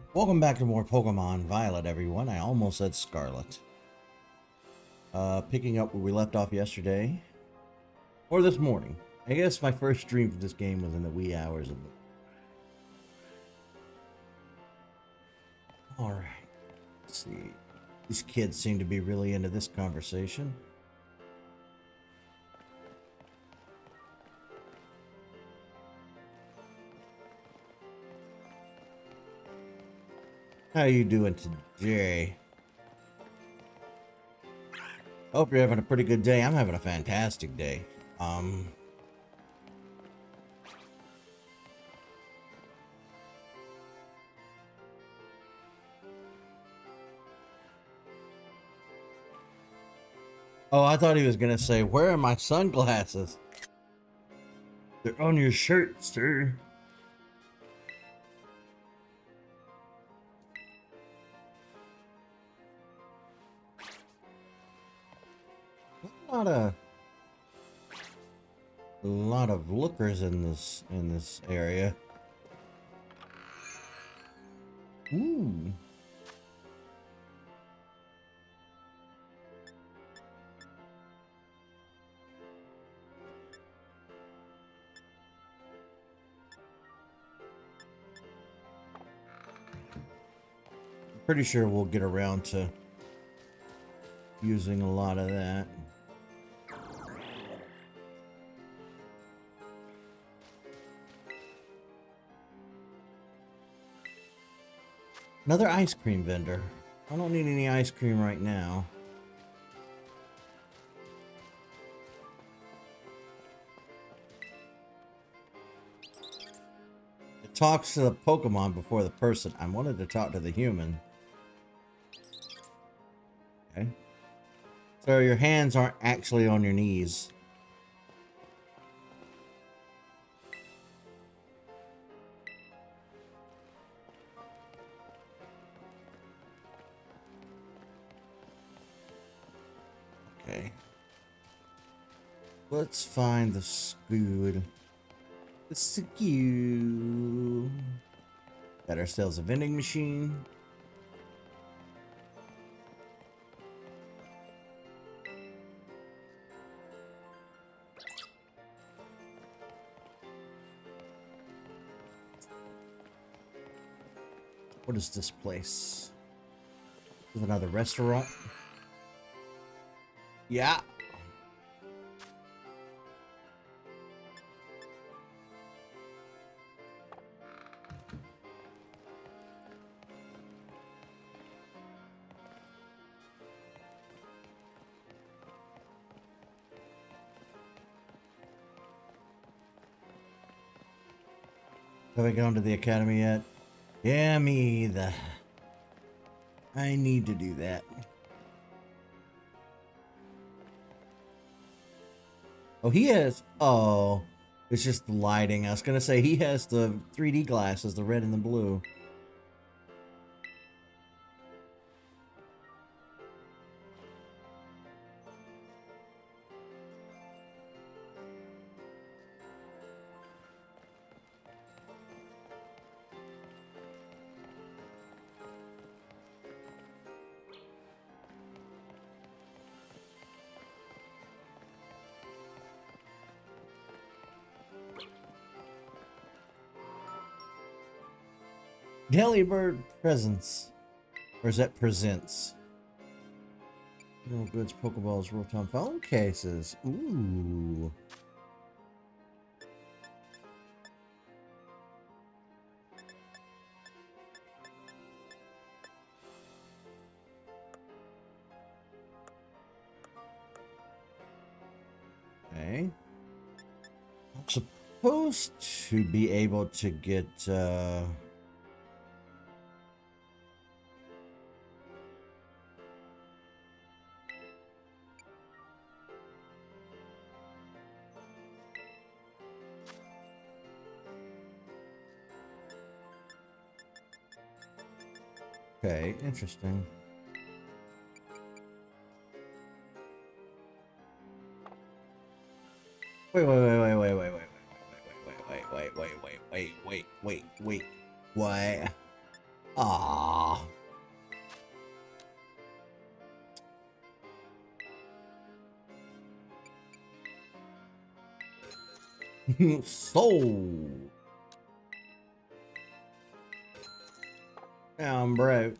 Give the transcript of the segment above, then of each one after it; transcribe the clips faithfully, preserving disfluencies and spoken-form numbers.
Welcome back to more Pokemon Violet, everyone. I almost said Scarlet. Uh, picking up where we left off yesterday. Or this morning. I guess my first stream for this game was in the wee hours of the... Alright. Let's see. These kids seem to be really into this conversation. How you doing today? Hope you're having a pretty good day. I'm having a fantastic day. Um... Oh, I thought he was gonna say, where are my sunglasses? They're on your shirt, sir. A lot of a lot of lookers in this in this area. Ooh. Pretty sure we'll get around to using a lot of that. Another ice cream vendor. I don't need any ice cream right now. It talks to the Pokemon before the person. I wanted to talk to the human. Okay. So your hands aren't actually on your knees. Okay. Let's find the school. The school. Got ourselves a vending machine. What is this place? Is it another restaurant? Yeah. Have I gone to the academy yet? Yeah, me either. I need to do that. Oh, he has... Oh, it's just the lighting. I was going to say, he has the three D glasses, the red and the blue. Delibird presents. Or is that presents? No goods, Pokeballs, Rotom phone cases. Ooh. Okay. I'm supposed to be able to get, uh... Okay, interesting. Wait, wait, wait, wait, wait, wait, wait, wait, wait, wait, wait, wait, wait, wait, wait, wait, wait, wait, wait, what? Ah. Sold. Now I'm broke.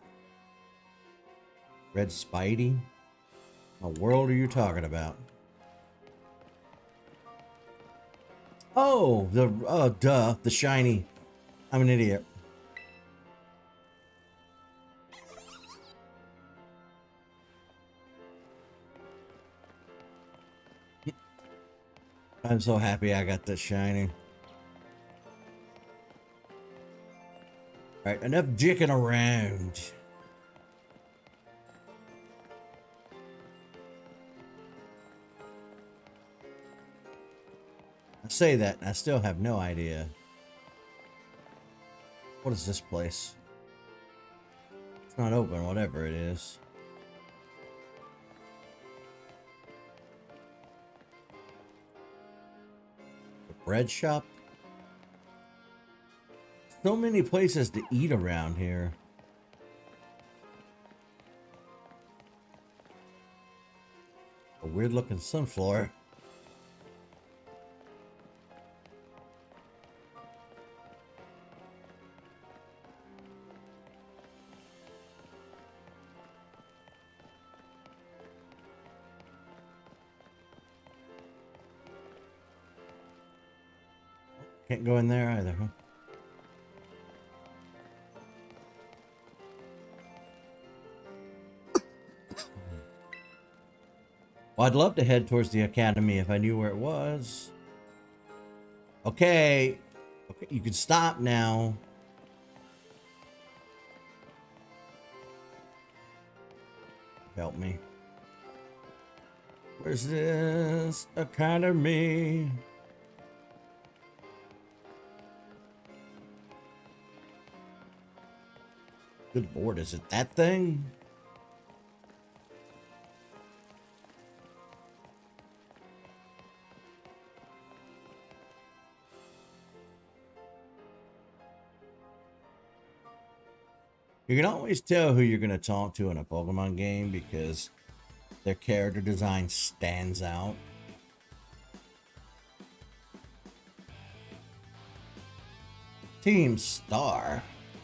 Red Spidey? What world are you talking about? Oh, the, oh, duh, the shiny. I'm an idiot. I'm so happy I got this shiny. Alright, enough dicking around. I say that, and I still have no idea. What is this place? It's not open, whatever it is. The bread shop? So many places to eat around here. A weird looking sunflower. Can't go in there either, huh? Well, I'd love to head towards the academy if I knew where it was. Okay. Okay, you can stop now. Help me. Where's this academy? Good lord, is it that thing? You can always tell who you're going to talk to in a Pokemon game because their character design stands out. Team Star.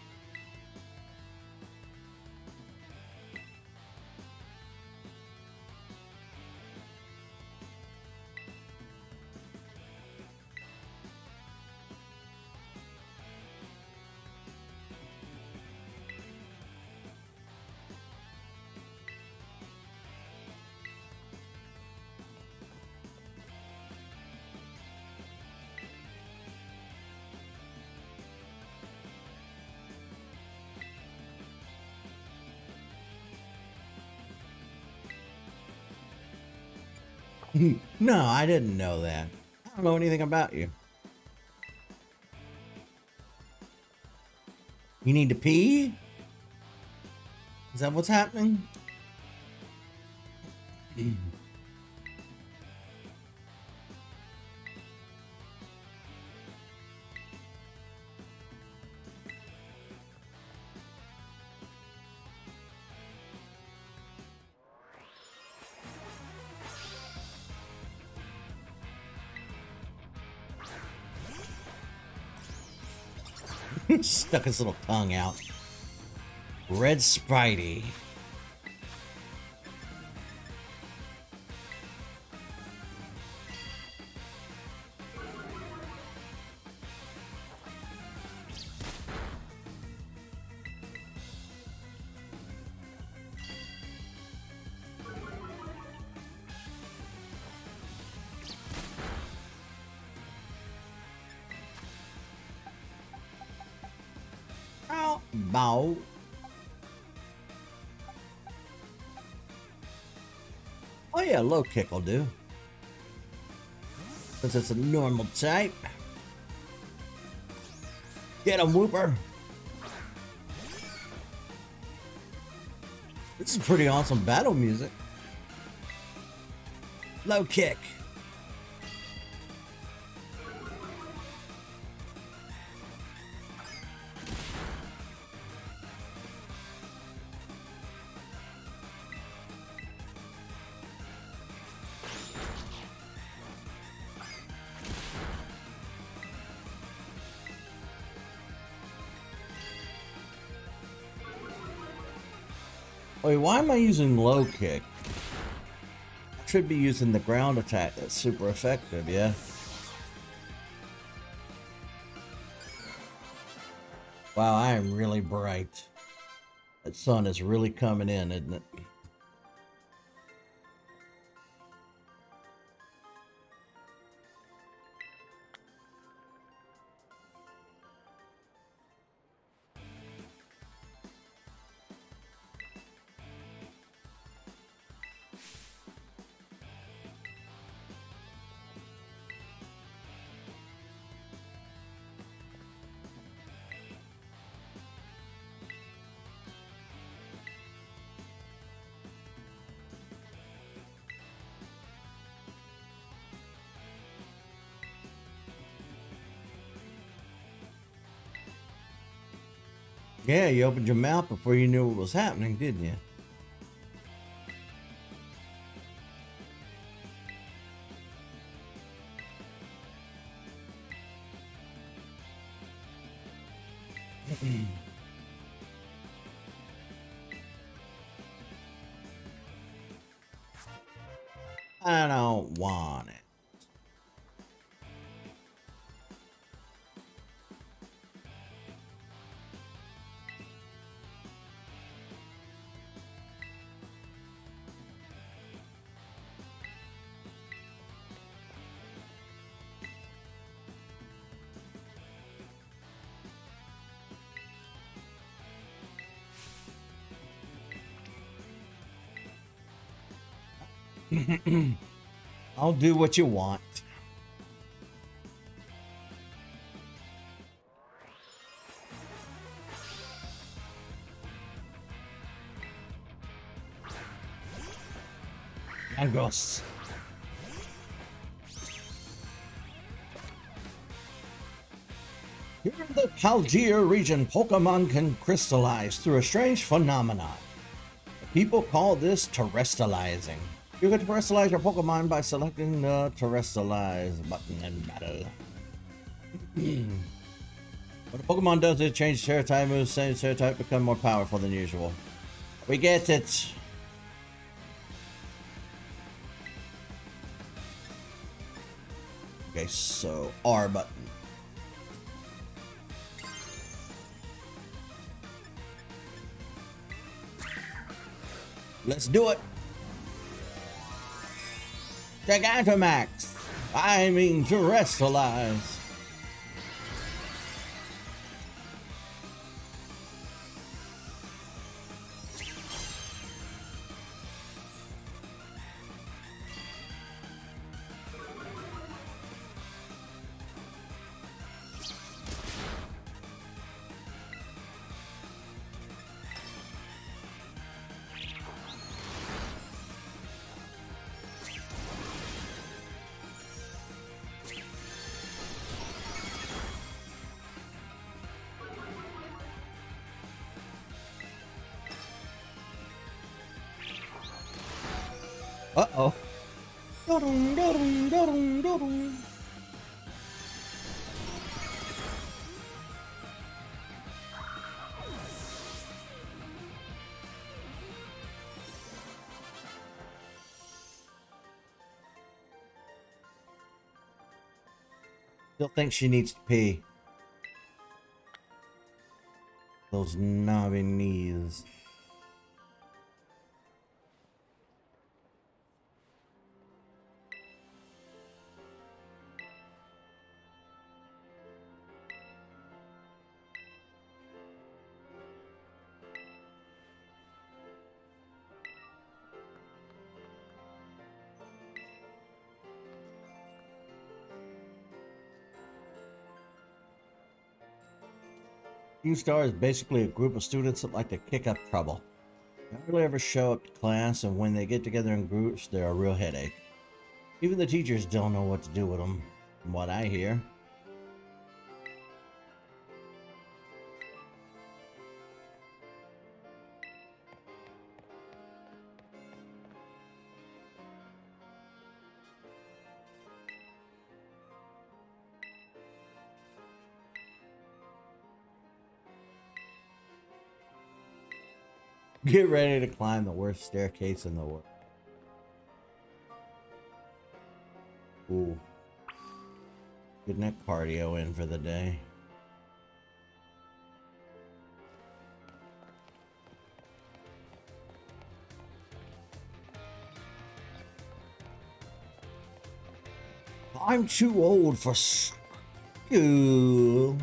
No, I didn't know that. I don't know anything about you. You need to pee? Is that what's happening? Stuck his little tongue out. Red Spidey. Bow. Oh yeah, low kick will do. Since it's a normal type. Get him, Whooper. This is pretty awesome battle music. Low kick. Wait, why am I using low kick? I should be using the ground attack. That's super effective, yeah. Wow, I am really bright. That sun is really coming in, isn't it? Yeah, you opened your mouth before you knew what was happening, didn't you? I don't want it. I'll do what you want. Angos. Here in the Palgia region, Pokemon can crystallize through a strange phenomenon. People call this terrestrializing. You can terrestrialize your Pokemon by selecting the terrestrialize button in battle. What a Pokemon does is change Terra type moves, same Terra type become more powerful than usual. We get it. Okay, so R button. Let's do it. Gigantamax. I mean terrestrialize. Uh-oh. Still think she needs to pee. Those knobby knees. U-Star is basically a group of students that like to kick up trouble. They don't really ever show up to class, and when they get together in groups, they're a real headache. Even the teachers don't know what to do with them, from what I hear. Get ready to climb the worst staircase in the world. Ooh. Getting that cardio in for the day. I'm too old for school.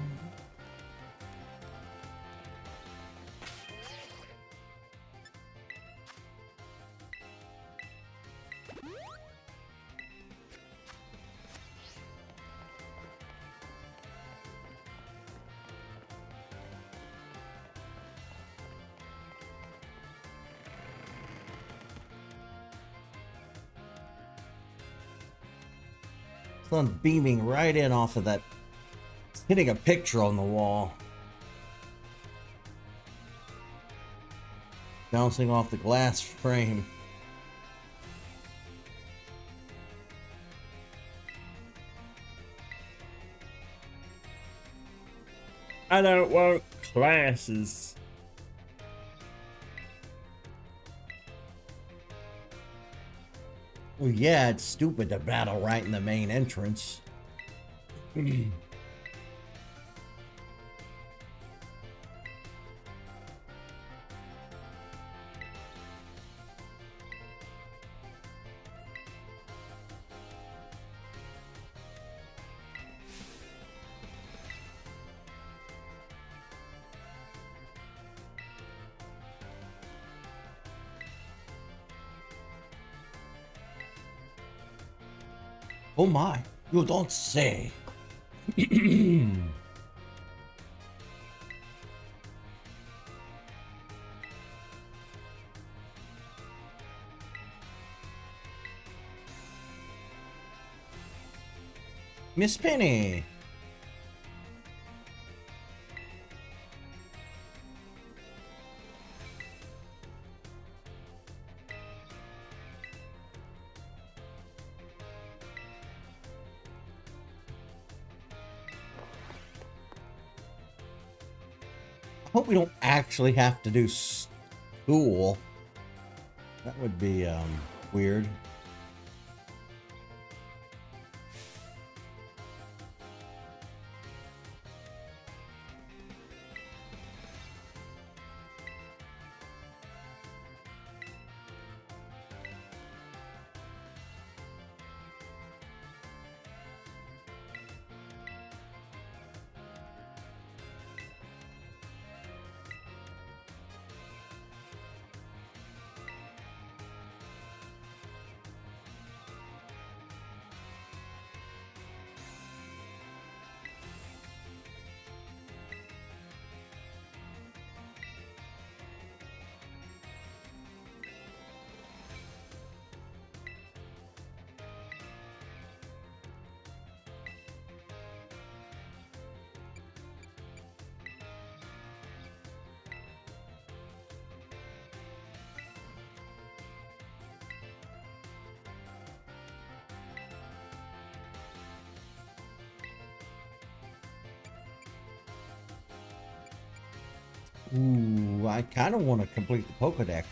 Sun beaming right in off of that. It's hitting a picture on the wall. Bouncing off the glass frame. I don't want classes. Well, yeah, it's stupid to battle right in the main entrance. Oh my, you don't say. Miss Penny. I hope we don't actually have to do school. That would be um, weird. Ooh, I kind of want to complete the Pokedex.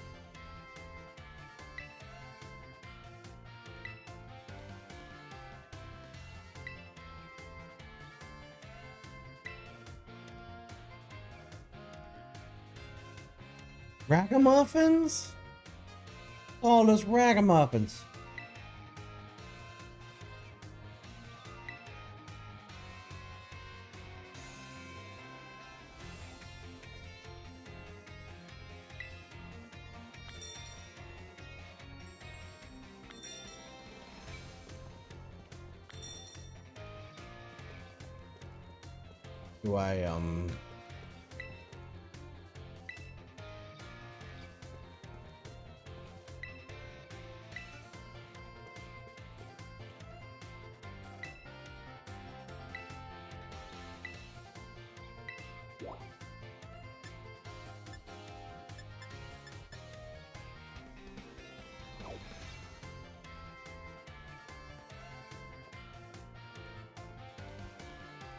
Ragamuffins? All those ragamuffins. Do I, um...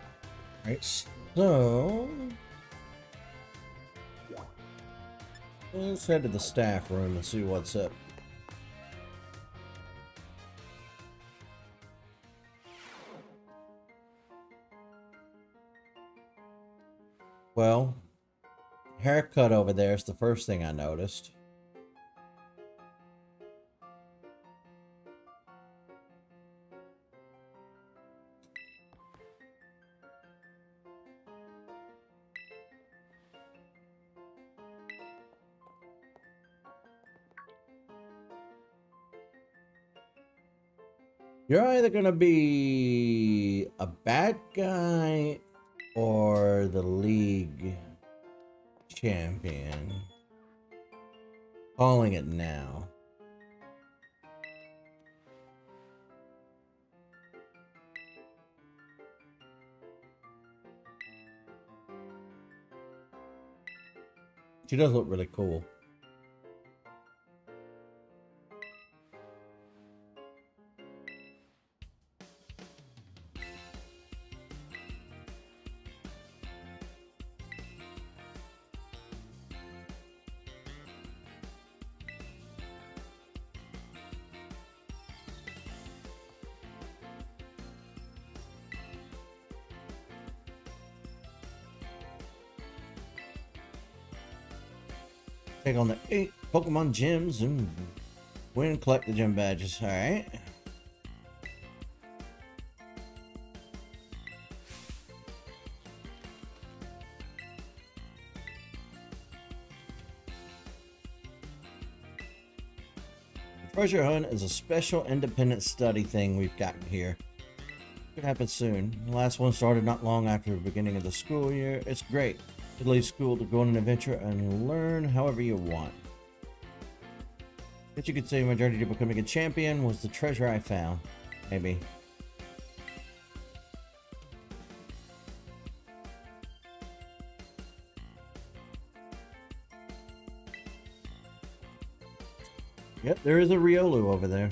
Right, so... Let's head to the staff room and see what's up. Well, haircut over there is the first thing I noticed. You're either gonna be a bad guy or the league champion. Calling it now. She does look really cool. Take on the eight Pokemon gyms and win and collect the gym badges. Alright. Treasure hunt is a special independent study thing we've gotten here. Could happen soon. The last one started not long after the beginning of the school year. It's great. You leave school to go on an adventure and learn however you want. Guess you could say my journey to becoming a champion was the treasure I found. Maybe. Yep, there is a Riolu over there.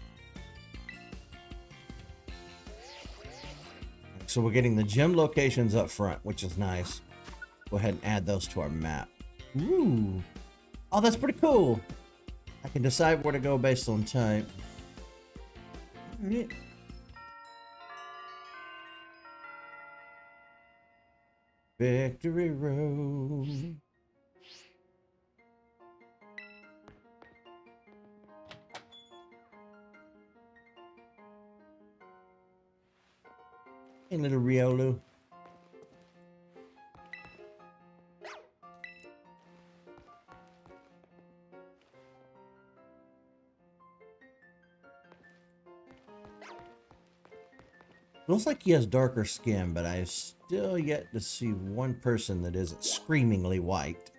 So we're getting the gym locations up front, which is nice. Go ahead and add those to our map. Ooh. Oh, that's pretty cool. I can decide where to go based on type. All right. Victory Road. Hey, little Riolu. Looks like he has darker skin, but I've still yet to see one person that isn't screamingly white.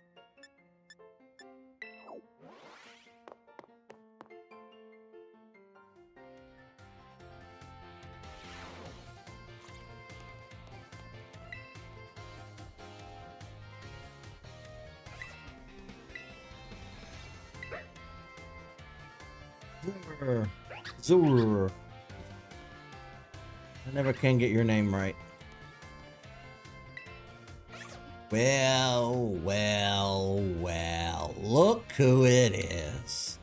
Zur. Zur. I never can get your name right. Well, well, well. Look who it is.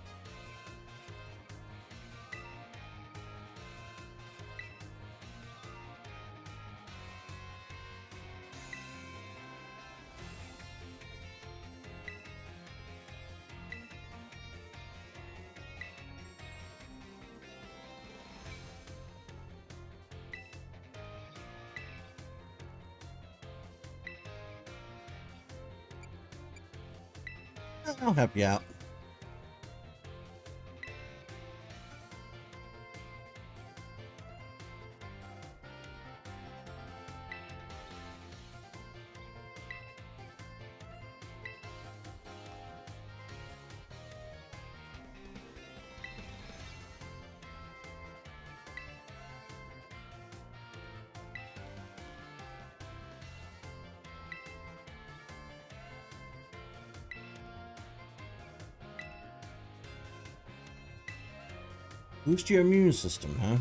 I'll help you out. Boost your immune system, huh?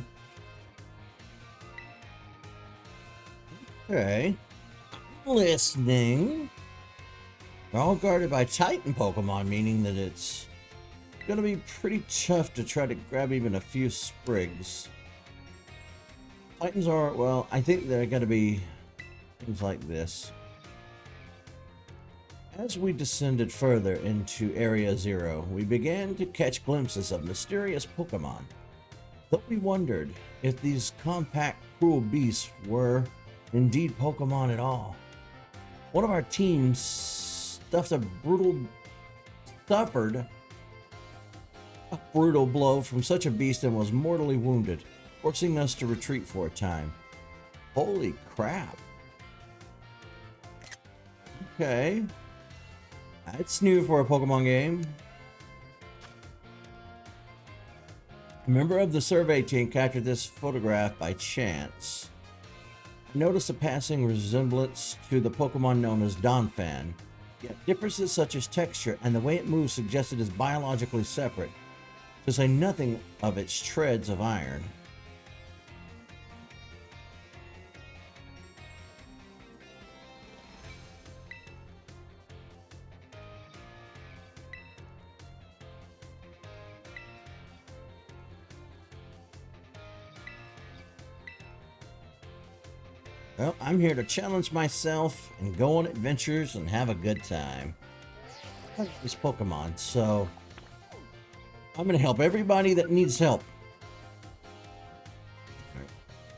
Okay. Listening. They're all guarded by Titan Pokemon, meaning that it's gonna be pretty tough to try to grab even a few sprigs. Titans are, well, I think they're gonna be things like this. As we descended further into Area Zero, we began to catch glimpses of mysterious Pokemon. Though we wondered if these compact, cruel beasts were indeed Pokemon at all. One of our teams stuffed a brutal, suffered a brutal blow from such a beast and was mortally wounded, forcing us to retreat for a time. Holy crap. Okay. That's new for a Pokemon game. A member of the survey team captured this photograph by chance. I noticed a passing resemblance to the Pokemon known as Donphan, yet differences such as texture and the way it moves suggested it's biologically separate, to say nothing of its treads of iron. Well, I'm here to challenge myself and go on adventures and have a good time. This Pokemon, so I'm going to help everybody that needs help. Right.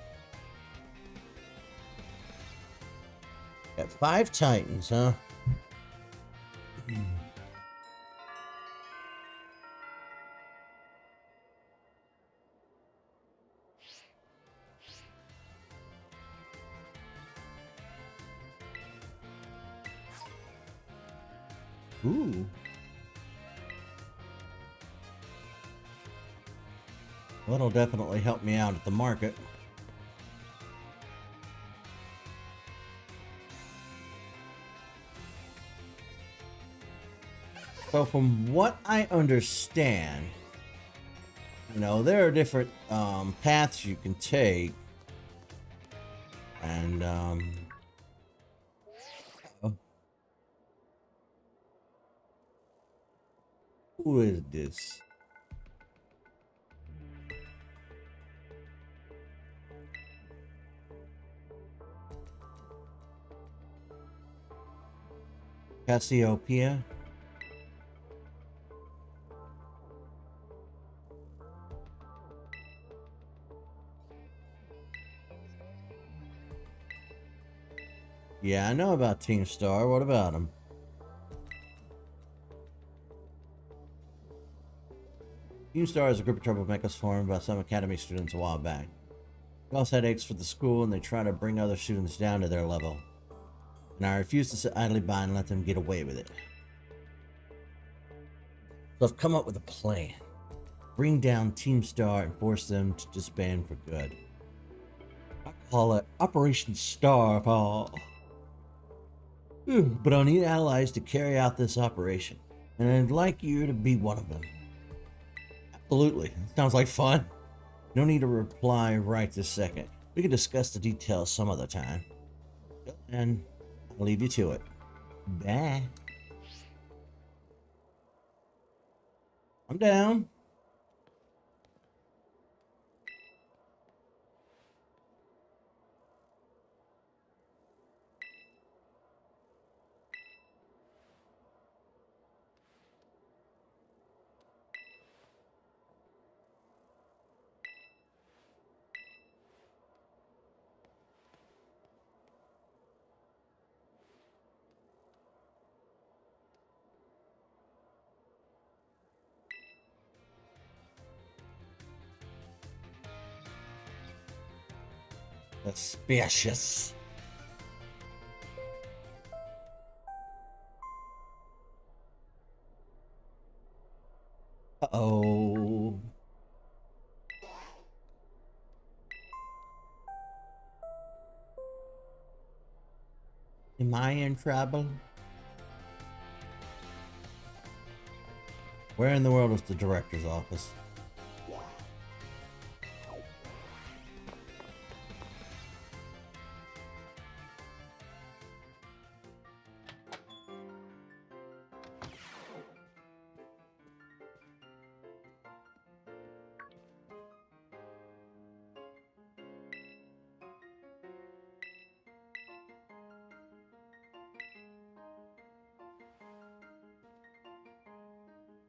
Got five Titans, huh? Ooh. That'll definitely help me out at the market. So from what I understand, you know, there are different um, paths you can take. And, um... who is this? Cassiopeia? Yeah, I know about Team Star. What about him? Team Star is a group of troublemakers formed by some academy students a while back. They also had headaches for the school and they try to bring other students down to their level. And I refuse to sit idly by and let them get away with it. So I've come up with a plan. Bring down Team Star and force them to disband for good. I call it Operation Starfall. But I'll need allies to carry out this operation. And I'd like you to be one of them. Absolutely. Sounds like fun. No need to reply right this second. We can discuss the details some other time. And I'll leave you to it. Bye. I'm down. Suspicious. Uh-oh. Am I in trouble? Where in the world is the director's office?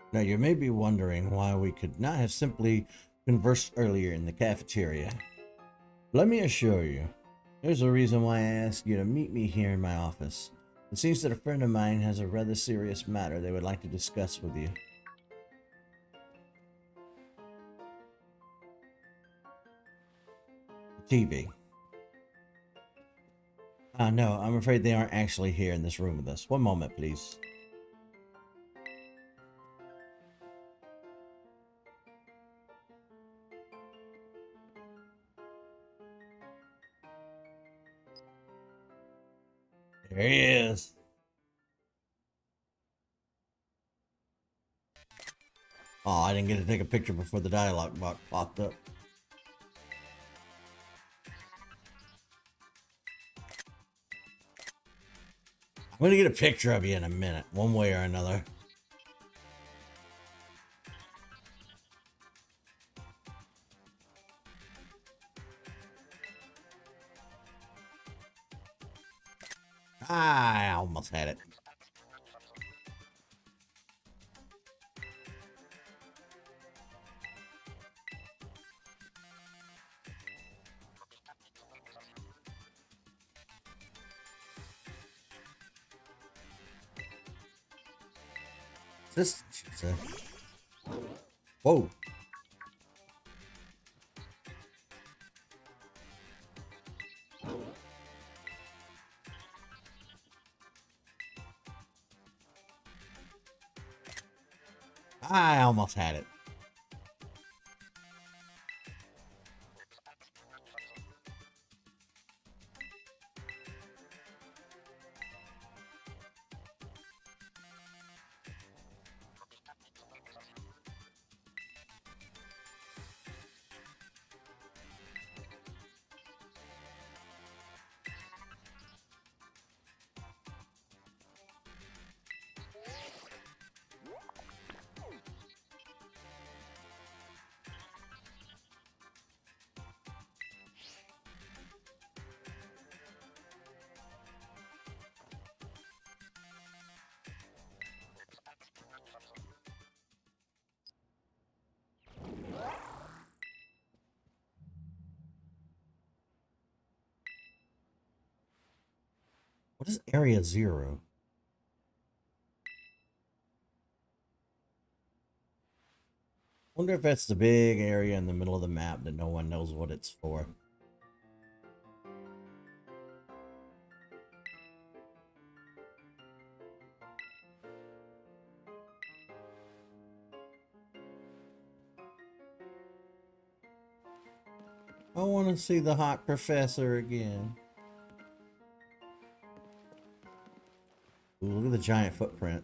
Now, you may be wondering why we could not have simply conversed earlier in the cafeteria. Let me assure you, there's a reason why I asked you to meet me here in my office. It seems that a friend of mine has a rather serious matter they would like to discuss with you. T V. Ah, no, I'm afraid they aren't actually here in this room with us. One moment, please. There he is. Oh, I didn't get to take a picture before the dialogue box popped up. I'm gonna get a picture of you in a minute, one way or another. I almost had it. This is a... Whoa. I almost had it. What is Area Zero? Wonder if that's the big area in the middle of the map that no one knows what it's for. I want to see the hot professor again. Ooh, look at the giant footprint.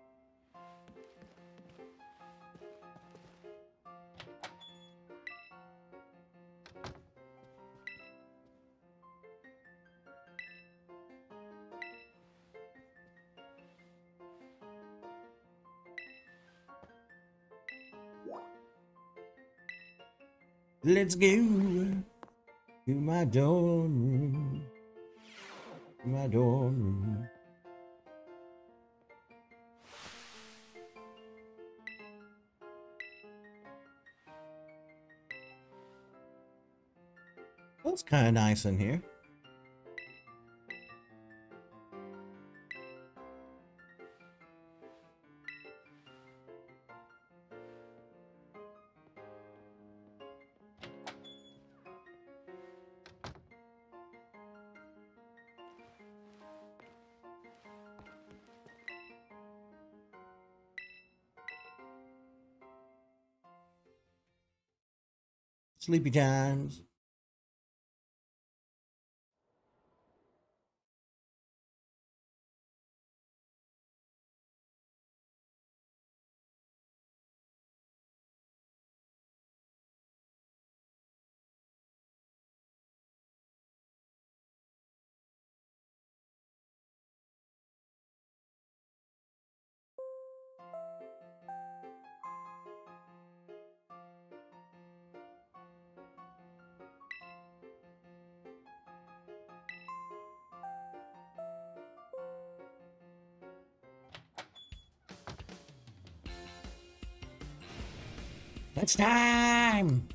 Let's go to my dorm room. To my dorm room. Well, it's kind of nice in here. Sleepy times. It's time!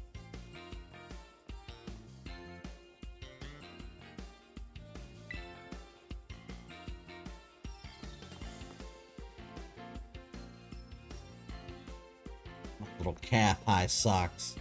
Little calf high socks.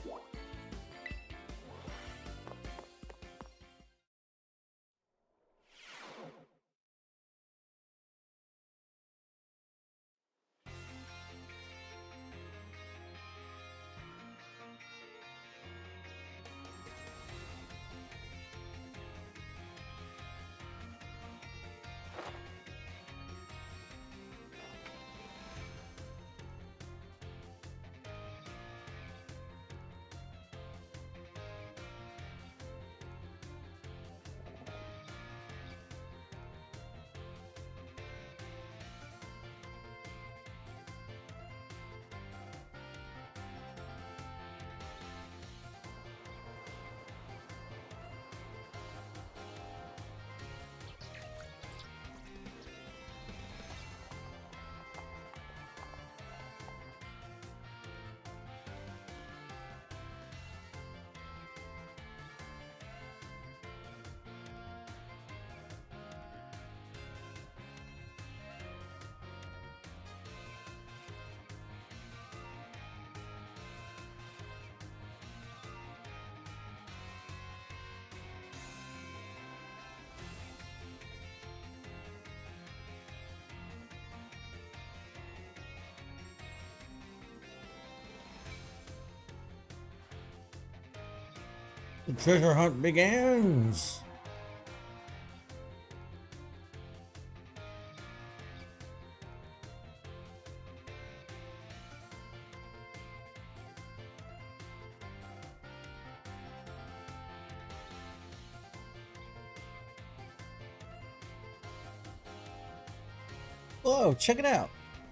The treasure hunt begins! Whoa, check it out!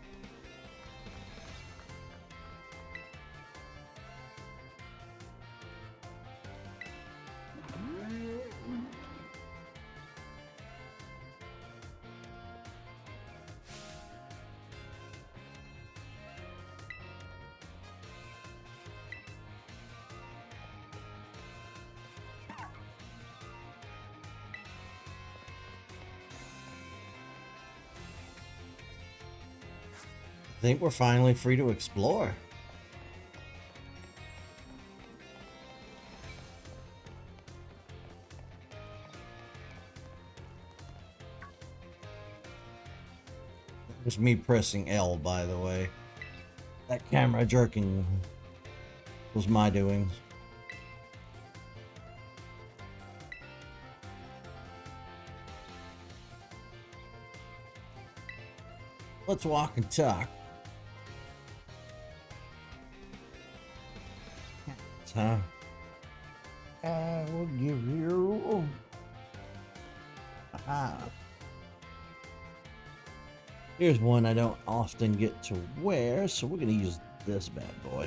I think we're finally free to explore. It was me pressing L, by the way. That camera jerking was my doings. Let's walk and talk. Huh? I will give you. Aha. Here's one I don't often get to wear, so we're gonna use this bad boy.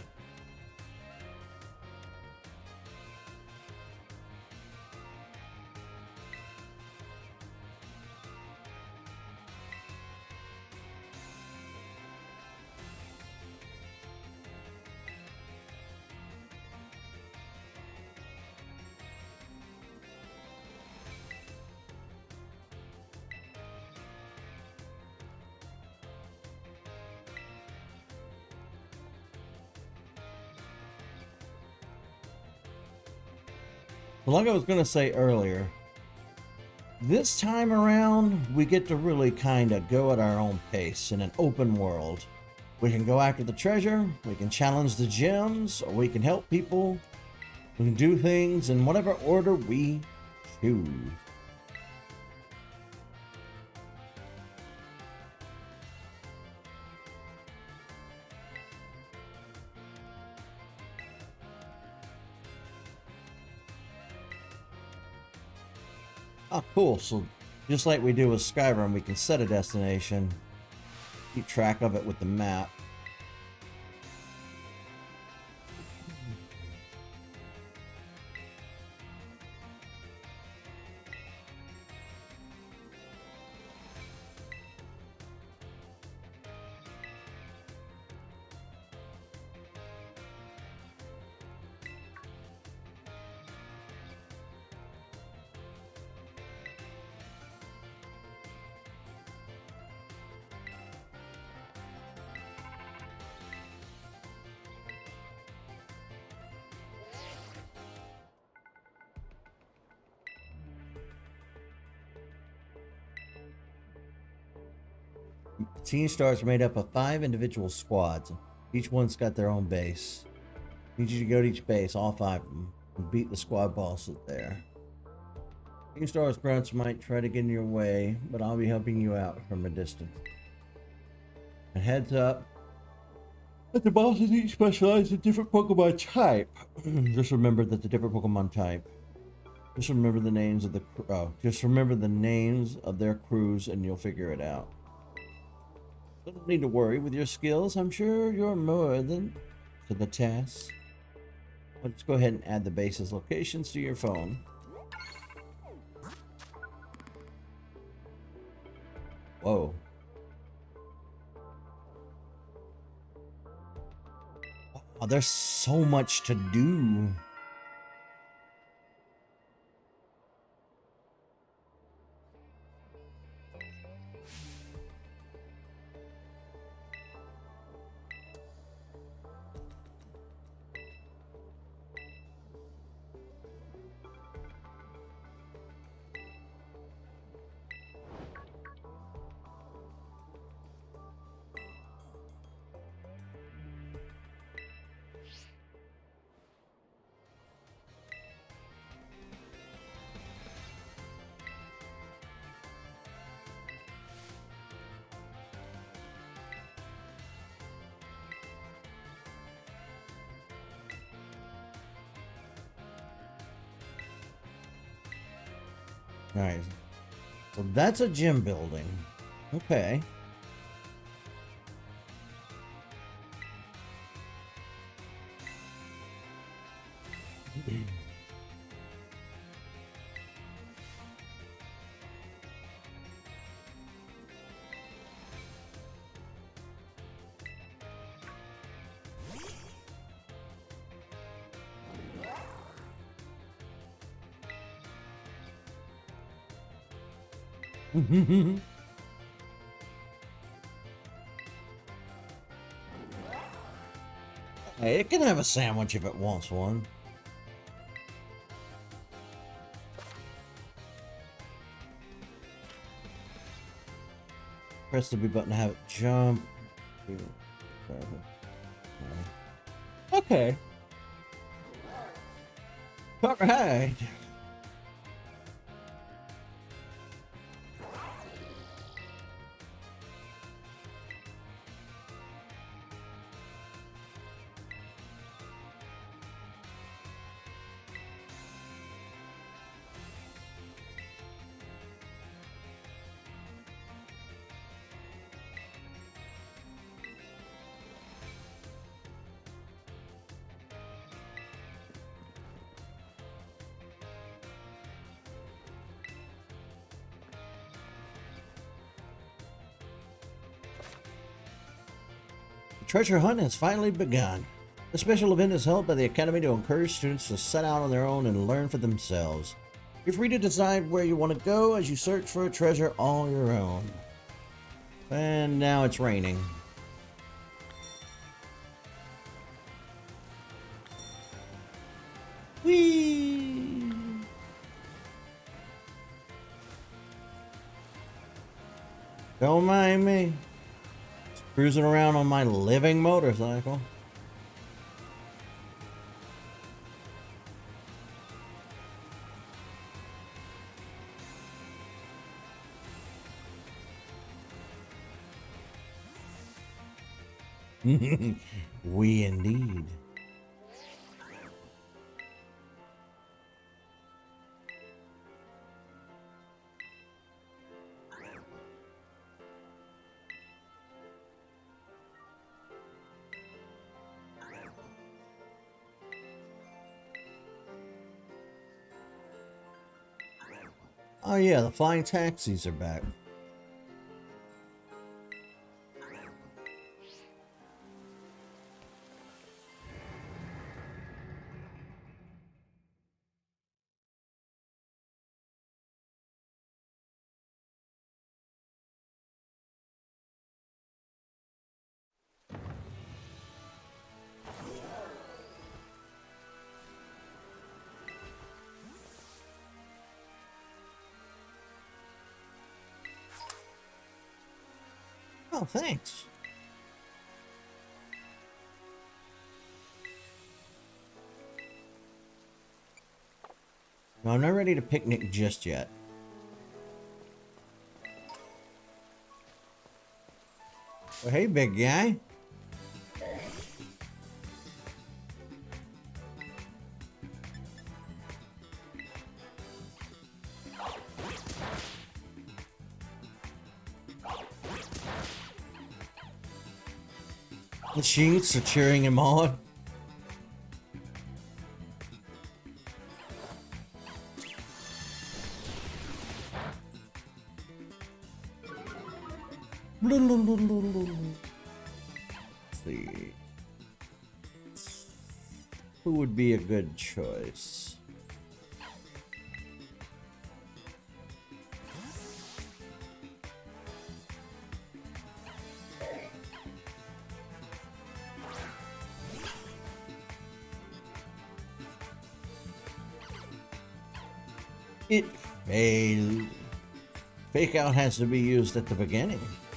Like I was going to say earlier, this time around, we get to really kind of go at our own pace in an open world. We can go after the treasure, we can challenge the gems, or we can help people. We can do things in whatever order we choose. Oh, cool. So just like we do with Skyrim, we can set a destination, keep track of it with the map. Team Stars are made up of five individual squads. Each one's got their own base. I need you to go to each base, all five of them, and beat the squad bosses there. Team Stars grunts might try to get in your way, but I'll be helping you out from a distance. And heads up, but the bosses each specialize in different Pokemon type. Just remember that the different Pokemon type. Just remember the names of the oh, just remember the names of their crews, and you'll figure it out. Don't need to worry with your skills. I'm sure you're more than to the task. Let's go ahead and add the base's locations to your phone. Whoa. Wow, there's so much to do. Nice. So that's a gym building. Okay. Hey, it can have a sandwich if it wants one. Press the B button to have it jump. Okay. All right. Treasure hunt has finally begun. The special event is held by the Academy to encourage students to set out on their own and learn for themselves. You're free to decide where you want to go as you search for a treasure all your own. And now it's raining. Whee! Don't mind me. Cruising around on my living motorcycle. We indeed. Oh yeah, the flying taxis are back. Oh, thanks. No, I'm not ready to picnic just yet. Oh, hey, big guy. The Shinx are cheering him on. Let's see. Who would be a good choice? It failed. Fake out has to be used at the beginning.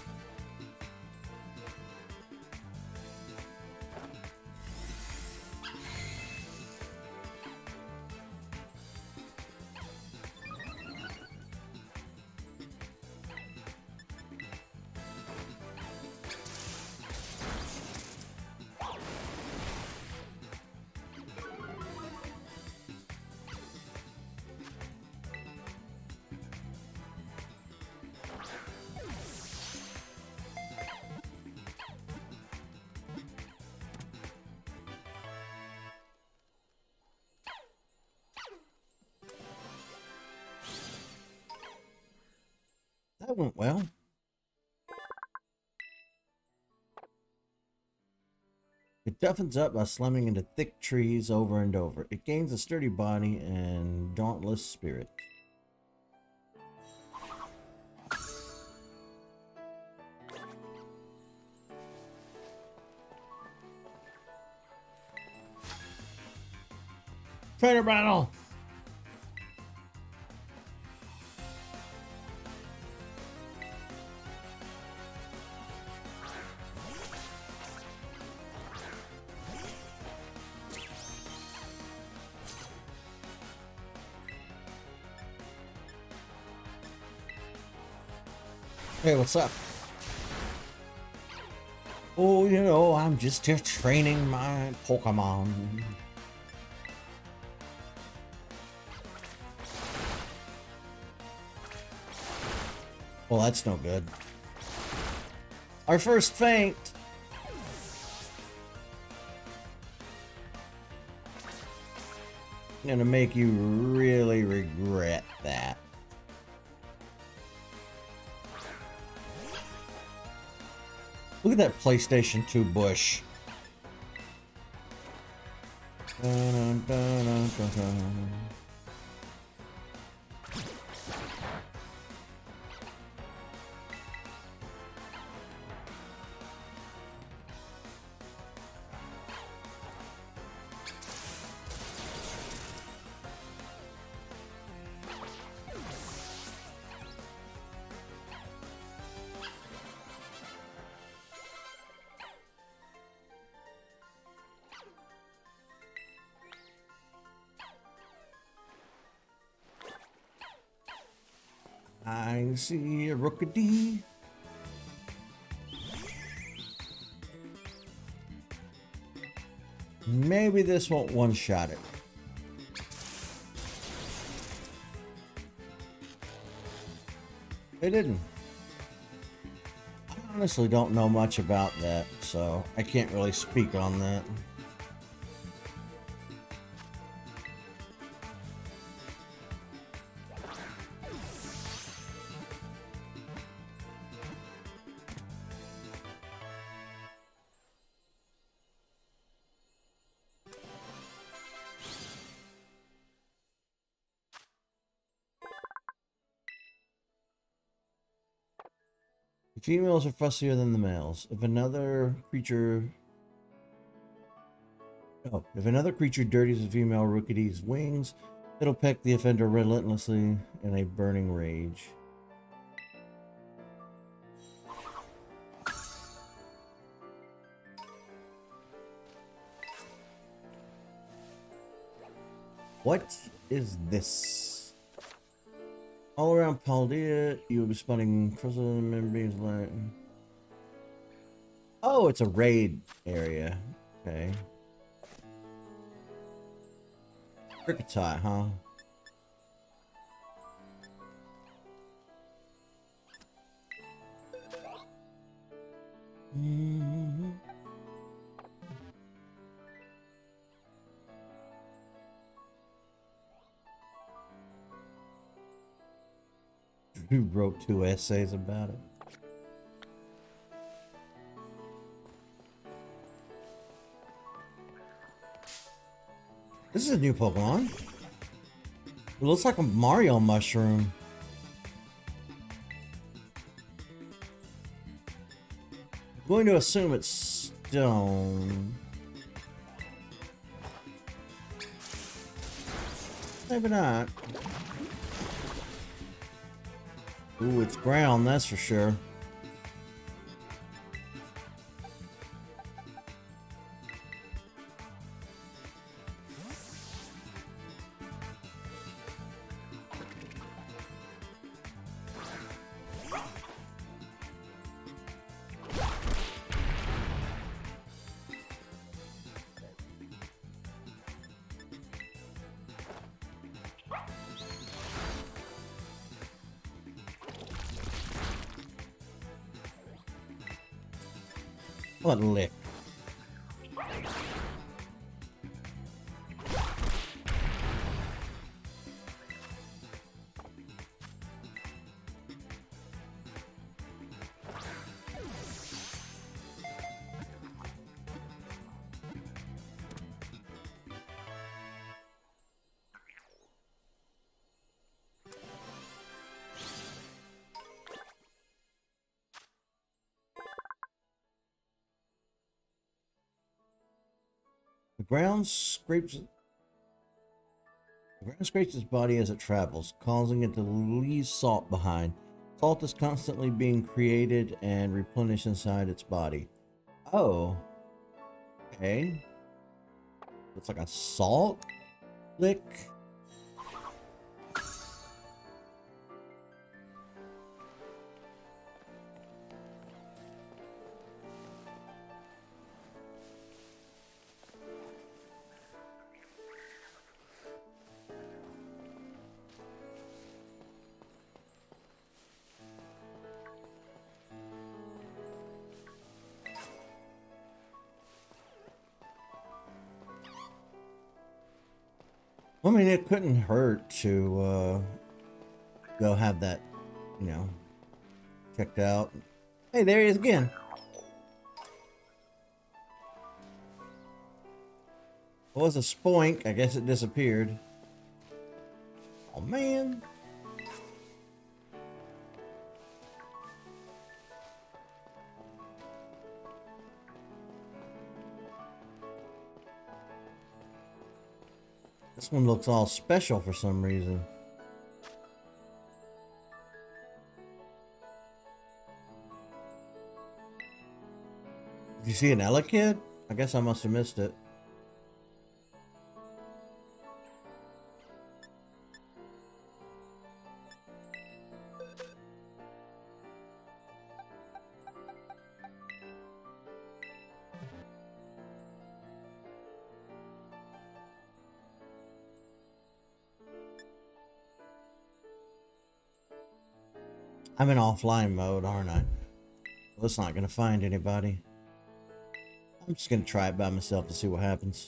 That went well. It toughens up by slamming into thick trees over and over. It gains a sturdy body and dauntless spirit. Trainer battle! Hey, what's up? Oh, you know, I'm just here training my Pokemon. Well, that's no good. Our first feint. I'm gonna make you really regret that. Look at that PlayStation two bush. Dun, dun, dun, dun, dun. I see a Rookidee. Maybe this won't one-shot it. It didn't. I honestly don't know much about that, so I can't really speak on that. The females are fussier than the males. If another creature... Oh, if another creature dirties a female Rookidee's wings, it'll peck the offender relentlessly in a burning rage. What is this? All around Paldea, you will be spotting crystal membranes like. Oh, it's a raid area. Okay. Krikketai, huh? Mm-hmm. Who wrote two essays about it? This is a new Pokemon. It looks like a Mario mushroom. I'm going to assume it's stone. Maybe not. Ooh, it's ground, that's for sure. What lick? The ground scrapes the ground scrapes its body as it travels, causing it to leave salt behind. Salt is constantly being created and replenished inside its body. Oh. Okay. It's like a salt lick. I mean, it couldn't hurt to uh, go have that, you know, checked out. Hey, there he is again. It was a spoink. I guess it disappeared. Oh, man. This one looks all special for some reason. Did you see an Elekid? I guess I must have missed it. I'm in offline mode, aren't I? Well, it's not going to find anybody. I'm just going to try it by myself to see what happens.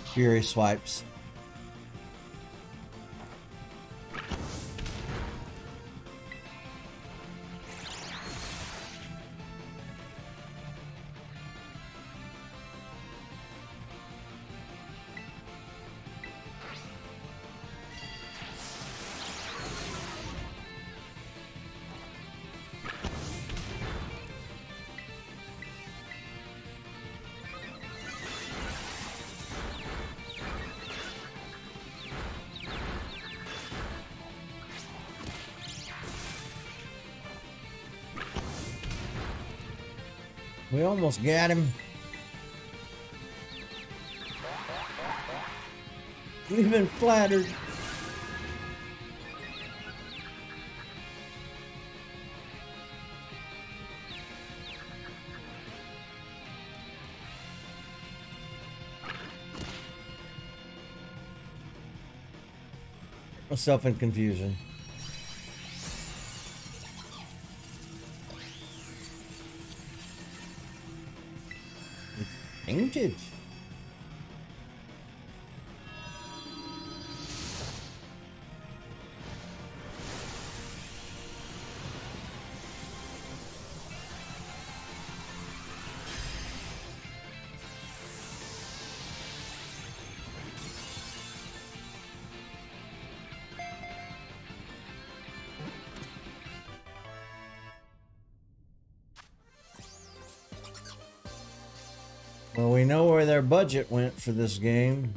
Fury swipes. We almost got him. We've been flattered. Myself in confusion. Painted. Well, we know where their budget went for this game.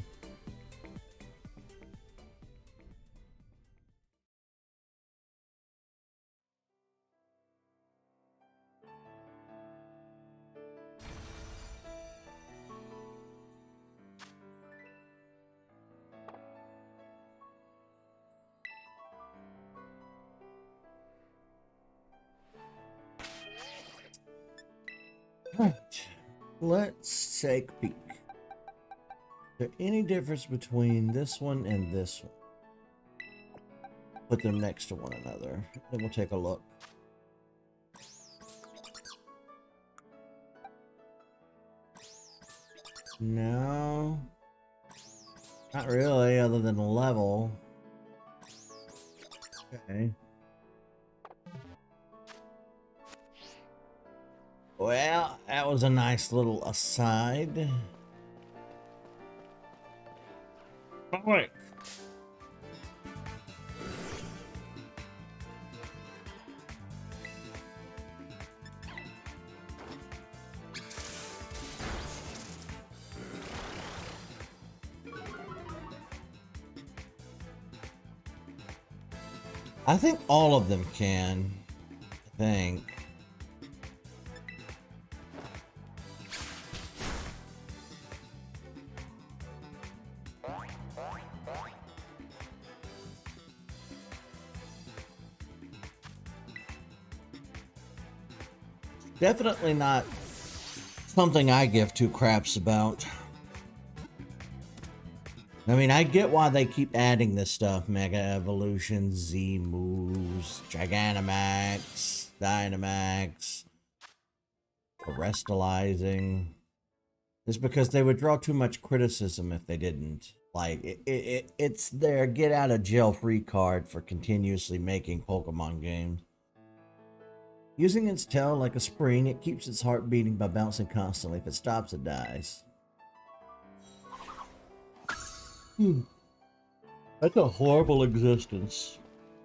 Right. Let's take a peek. Is there any difference between this one and this one? Put them next to one another. Then we'll take a look. No. Not really, other than level. Okay. Well, that was a nice little aside. Alright. I think all of them can. I think. Definitely not something I give two craps about. I mean, I get why they keep adding this stuff. Mega Evolution, Z moves, Gigantamax, Dynamax, Terrestrializing. It's because they would draw too much criticism if they didn't. Like, it, it, it's their get out of jail free card for continuously making Pokemon games. Using its tail like a spring, it keeps its heart beating by bouncing constantly. If it stops, it dies. Hmm. That's a horrible existence.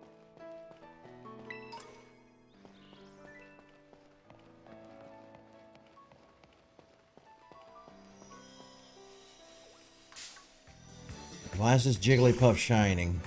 Why is this Jigglypuff shining?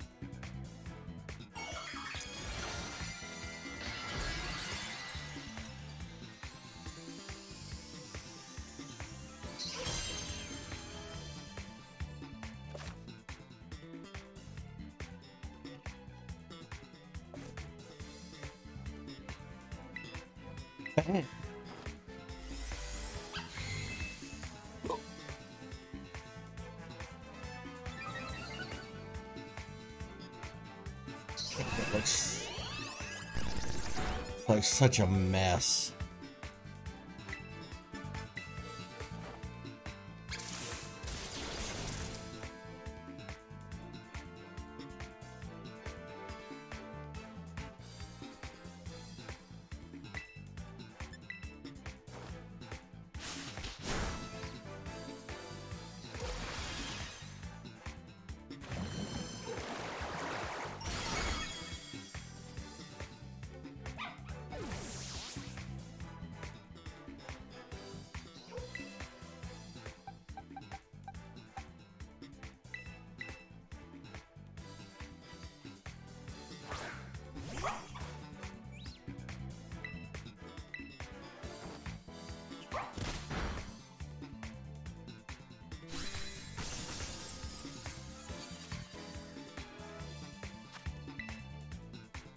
It looks like such a mess.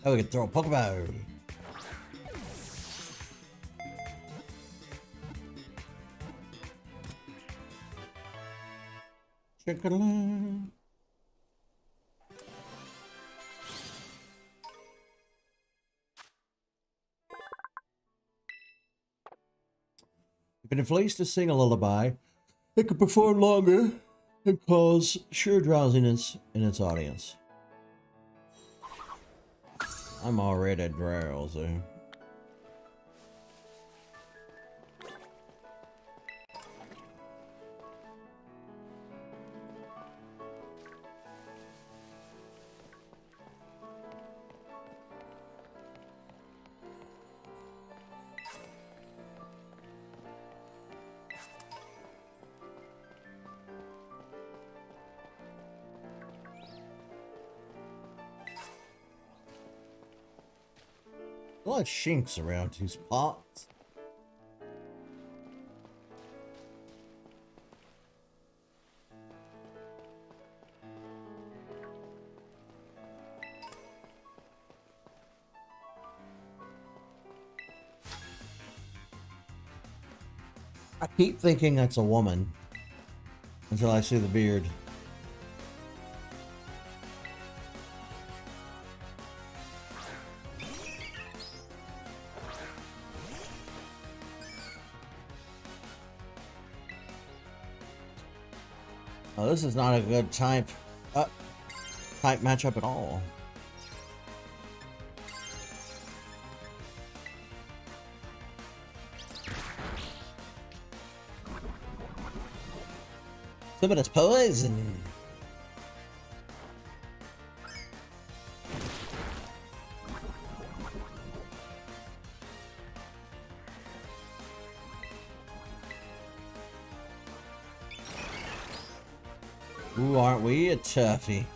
Now we can throw a Pokeball. Chocolate. If it inflates to sing a lullaby, it can perform longer and cause sheer drowsiness in its audience. I'm already drowsy. A lot of shinks around these parts. I keep thinking that's a woman until I see the beard. Oh, this is not a good type, uh, type matchup at all. Some of this poison. Ooh, aren't we a toughie?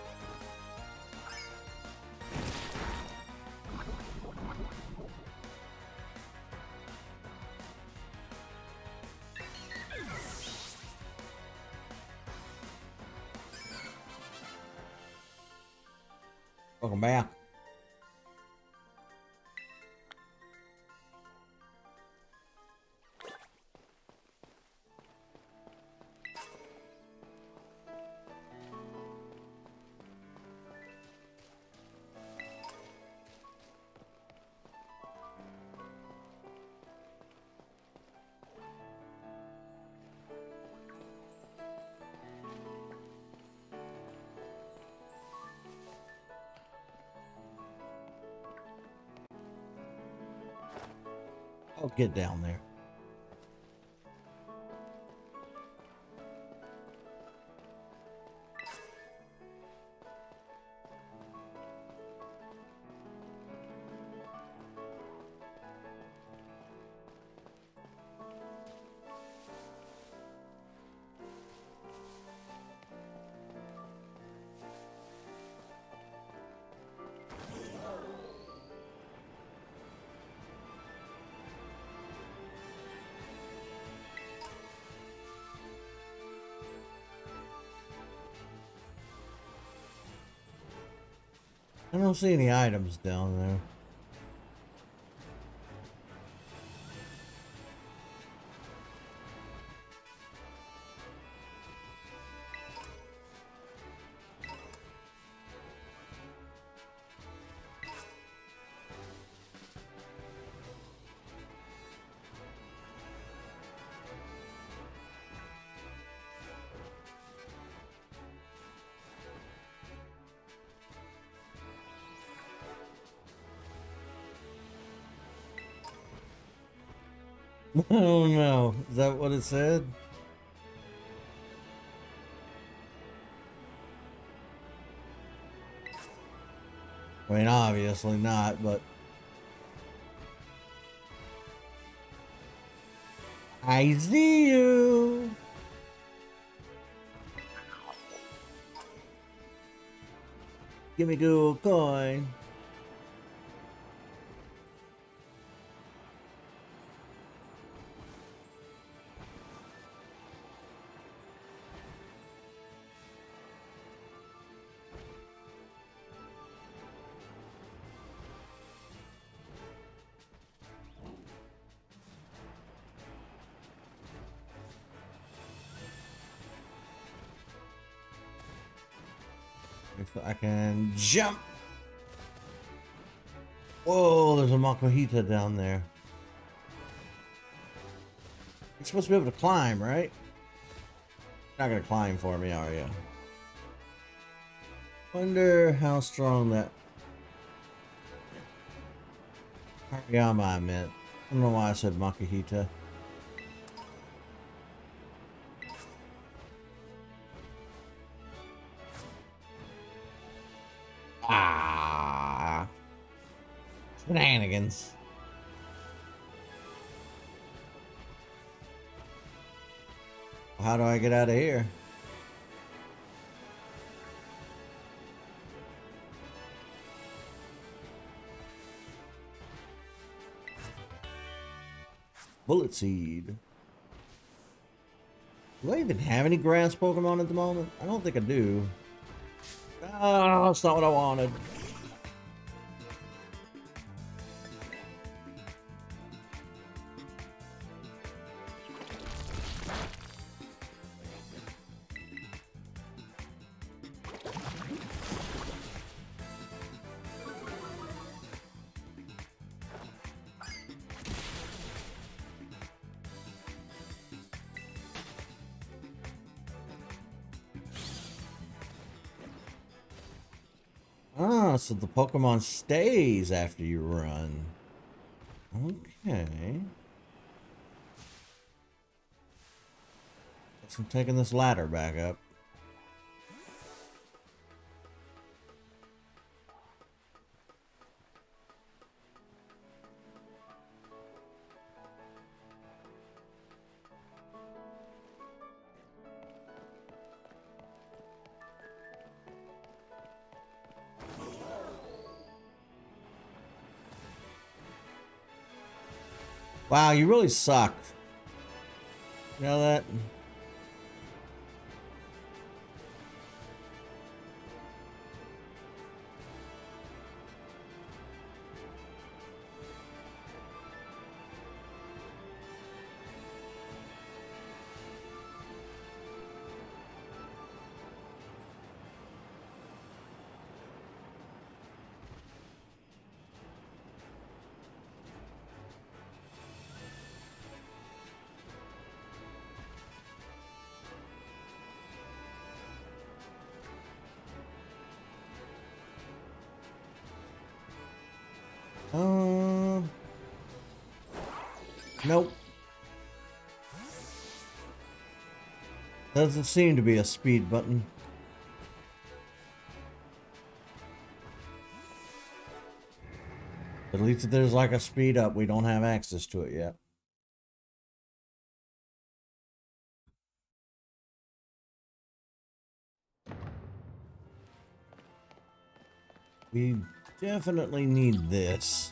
Welcome back. I'll get down there. I don't see any items down there. Oh no, is that what it said? I mean, obviously not, but I see you. Give me gold coin. If I can jump. Whoa, there's a Makuhita down there. You're supposed to be able to climb, right? You're not gonna climb for me, are you? Wonder how strong that Hariyama I meant. I don't know why I said Makuhita. Ah, shenanigans. How do I get out of here? Bullet Seed. Do I even have any grass Pokemon at the moment? I don't think I do. Oh, that's not what I wanted. Ah, so the Pokemon stays after you run. Okay. Guess I'm taking this ladder back up. Wow, you really suck. You know that? Uh, nope. Doesn't seem to be a speed button. At least if there's like a speed up, we don't have access to it yet. We definitely need this.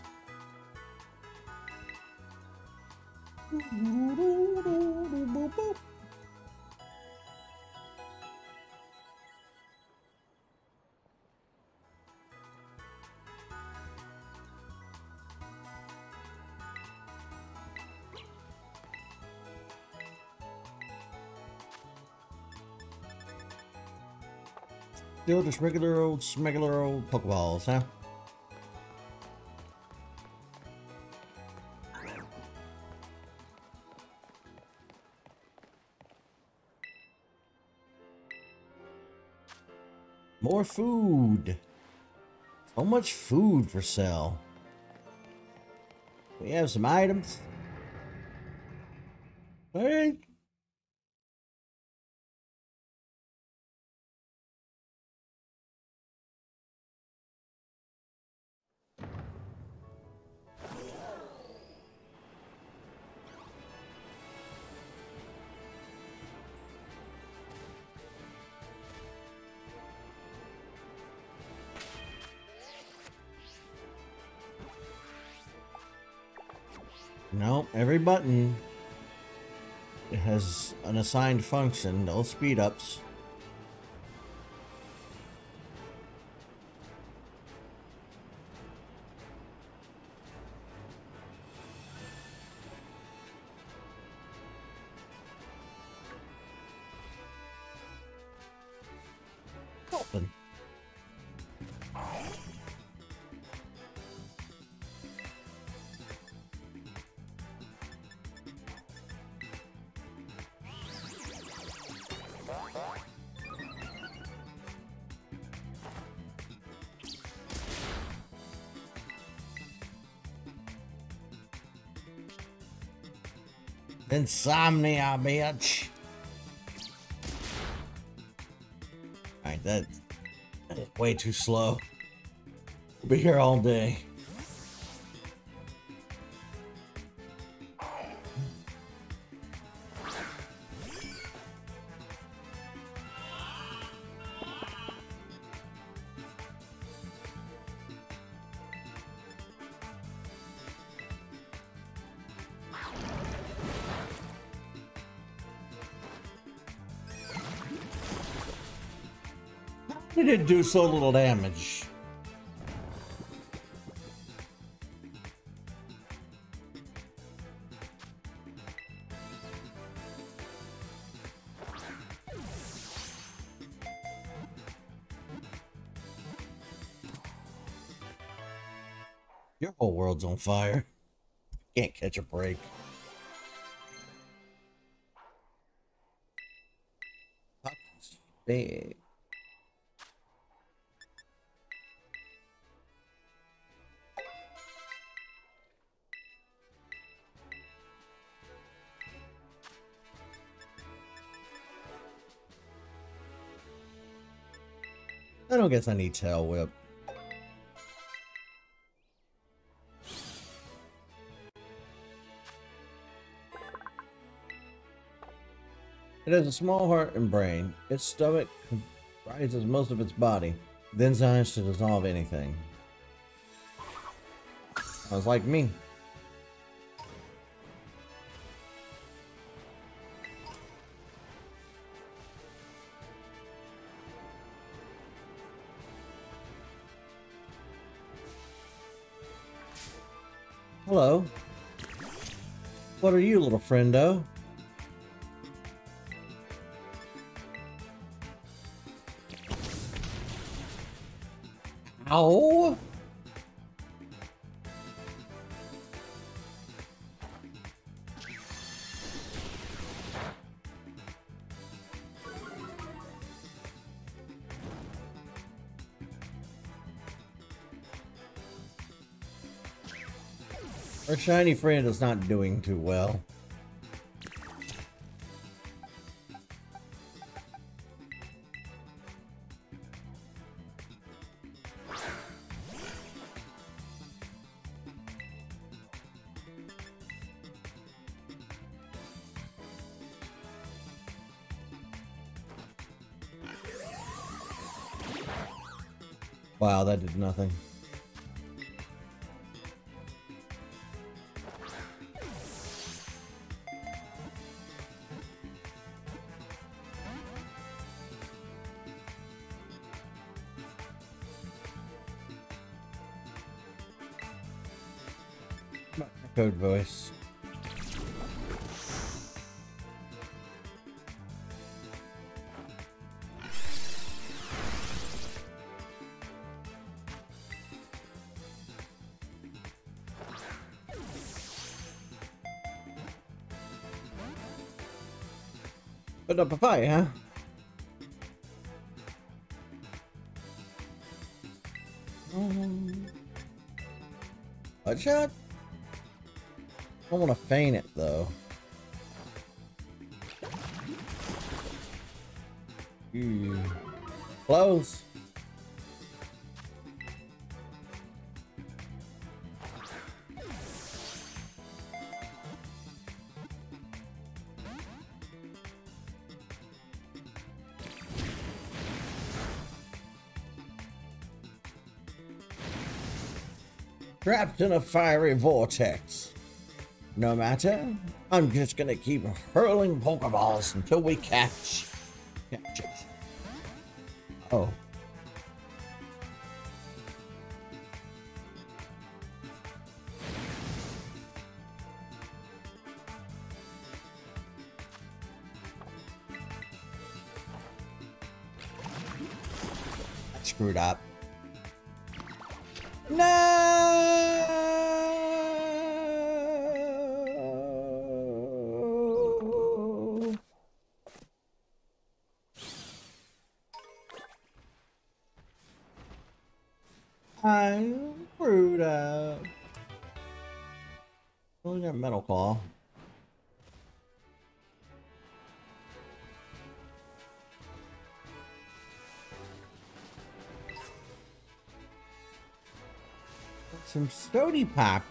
Still just regular old, smegular old Pokeballs, huh? More food. So much food for sale. We have some items. All right. No, every button has an assigned function, no speed ups. Open. Insomnia, bitch. Alright, that, that is way too slow. We'll be here all day. It did do so little damage. Your whole world's on fire. Can't catch a break. Puck's big. I don't guess I need Tail Whip. It has a small heart and brain. Its stomach comprises most of its body. The enzymes to dissolve anything. Sounds like me. Hello. What are you, little friendo? Ow! Our shiny friend is not doing too well. Wow, that did nothing. Code voice. But a papaya, huh? Um, a shot? I don't want to feign it though. Ooh. Close. Trapped in a fiery vortex. No matter, I'm just gonna keep hurling Pokeballs until we catch, catch it. Oh. I screwed up. No! I screwed up. Only got Metal Claw. some Stody Pop.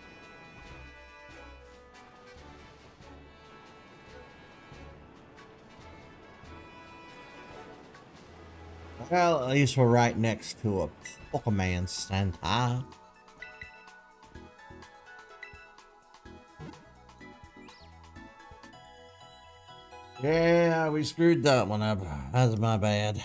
Well, at least we're right next to a Pokemon Center. Yeah, we screwed that one up. That's my bad.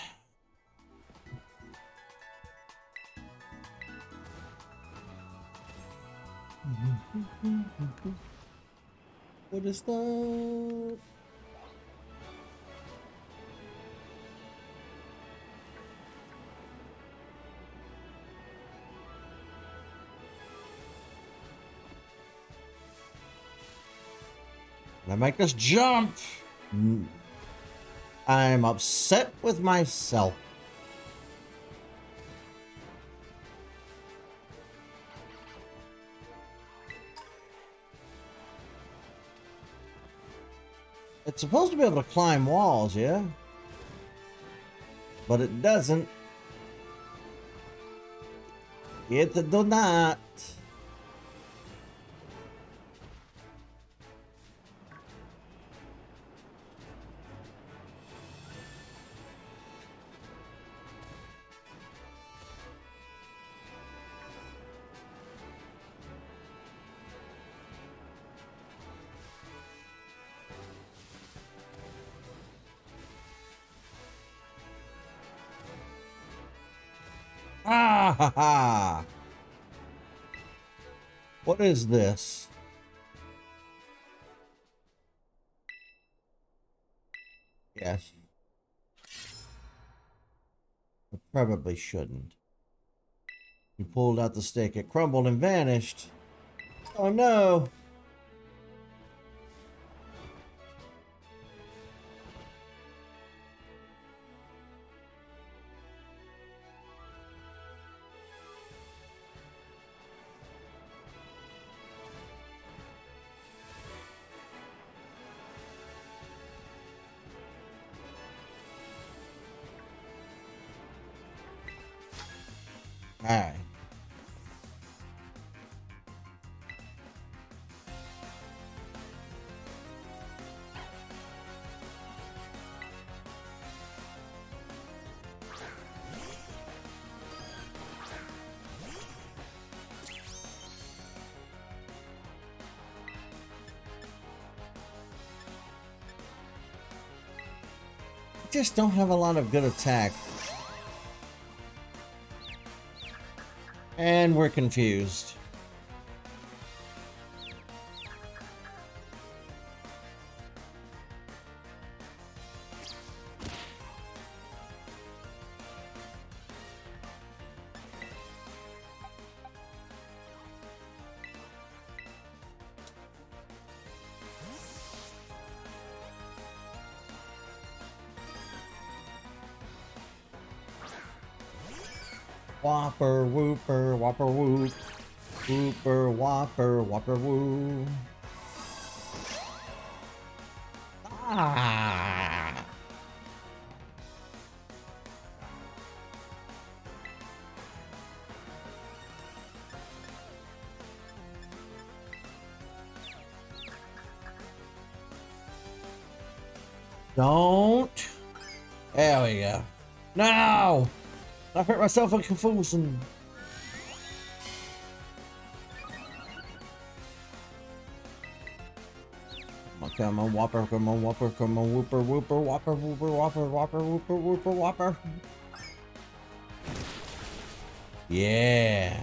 What is that? They make us jump. I'm upset with myself. It's supposed to be able to climb walls, yeah? But it doesn't. It do not. Ah ha ha! What is this? Yes. I probably shouldn't. You pulled out the stick, it crumbled and vanished. Oh no! Alright. Just don't have a lot of good attack. And we're confused. Whopper, whooper, whopper, whoop. Whooper, whopper, whopper, woo. Ah! Don't. There we go. No! I hurt myself on confusion. Come on, whopper, come on, whopper, come on, whooper, whooper, whopper, whooper, whopper, whopper, whooper, whooper, whopper. Yeah.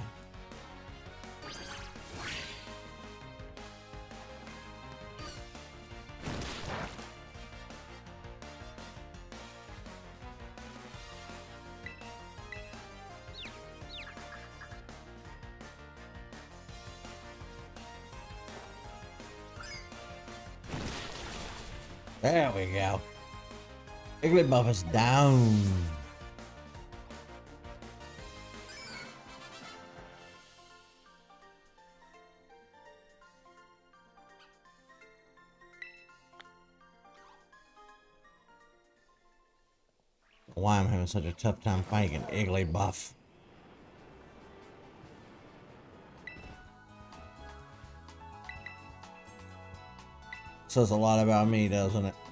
There we go. Igglybuff is down. Why I'm having such a tough time fighting an Igglybuff. says a lot about me, doesn't it?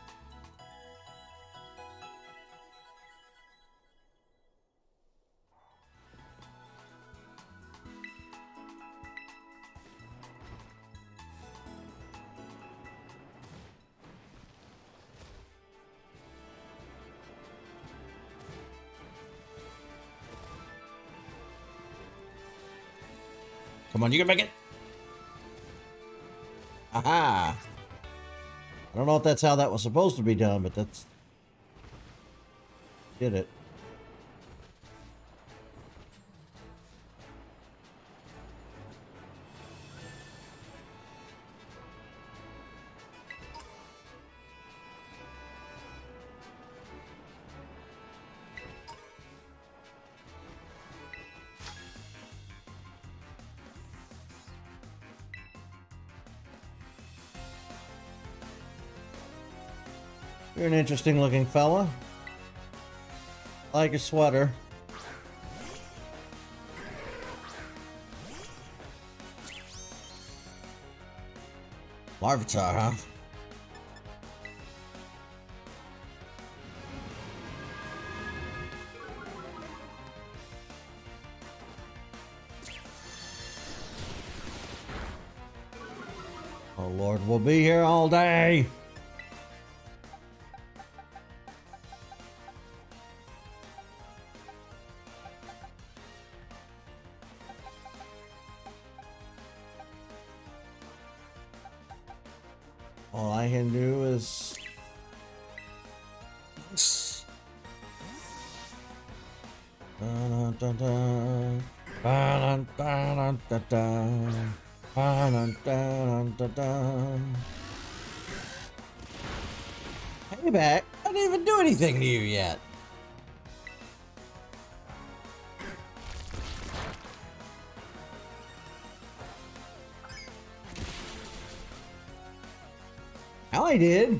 Come on, you can make it. Aha. I don't know if that's how that was supposed to be done, but that's... Did it. You're an interesting looking fella. I like your sweater. Larvitar, huh? Oh Lord, we'll be here all day. All I can do is... Payback? I didn't even do anything to you yet. Hell, I did.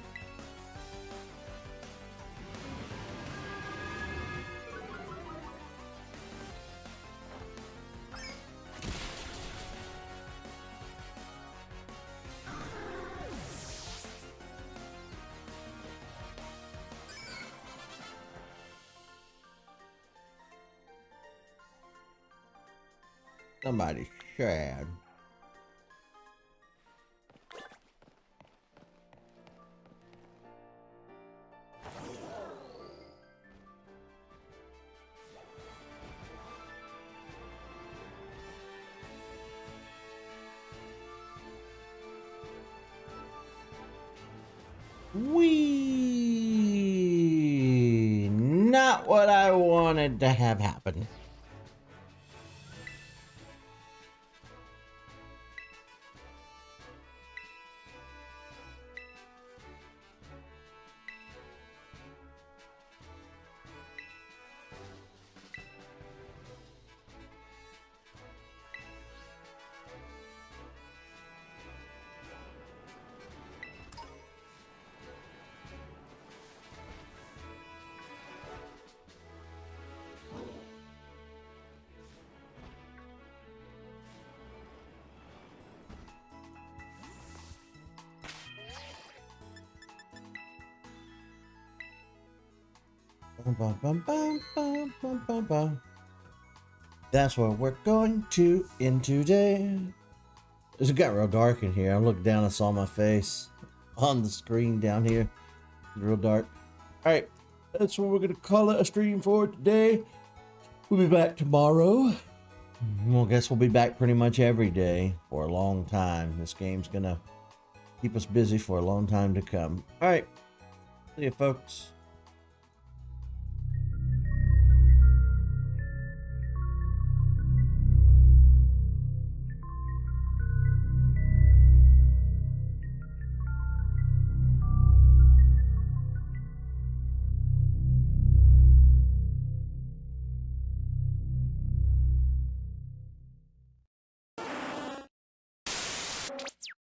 Somebody's sad. Wee! Not what I wanted to have happen. Bum, bum, bum, bum, bum, bum, bum. That's what we're going to in today. It got real dark in here. I looked down and saw my face on the screen down here. It's real dark. Alright, that's what we're going to call it a stream for today. We'll be back tomorrow. Well, I guess we'll be back pretty much every day for a long time. This game's going to keep us busy for a long time to come. Alright, see you folks.